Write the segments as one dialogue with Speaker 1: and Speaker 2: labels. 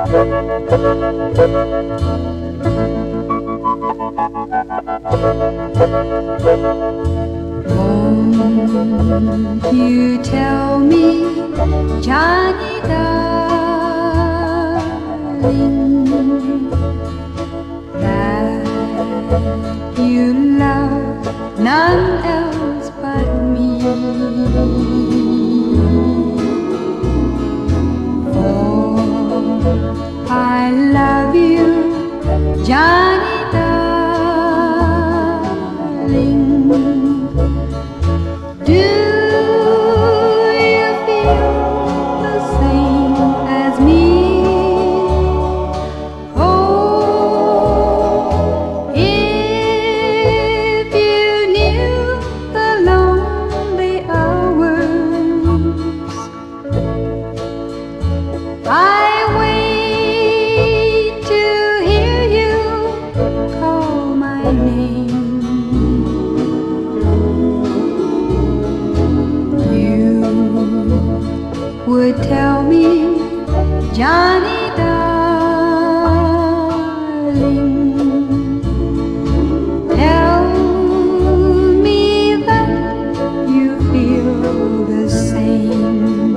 Speaker 1: Won't you tell me, Johnny darling, that you love none else but me? For I love you, Johnny darling. Do you feel the same as me? Oh, if you knew the lonely hours I wait to hear you call my name. Would tell me, Johnny darling, tell me that you feel the same.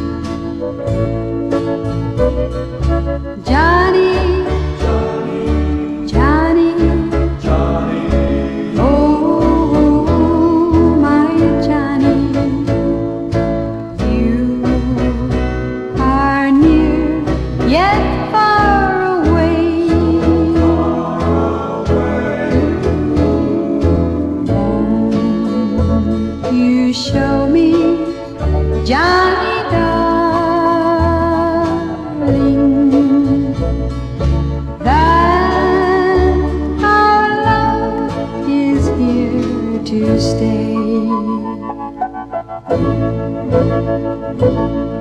Speaker 1: Johnny, Johnny, Johnny, oh my Johnny, yet far away. Won't you show me, Johnny darling, that our love is here to stay?